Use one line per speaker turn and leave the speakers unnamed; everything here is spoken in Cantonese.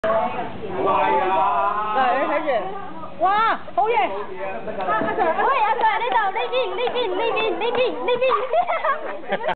来，开始。哇，好嘢！阿 Sir，喂，阿 Sir 呢度呢邊。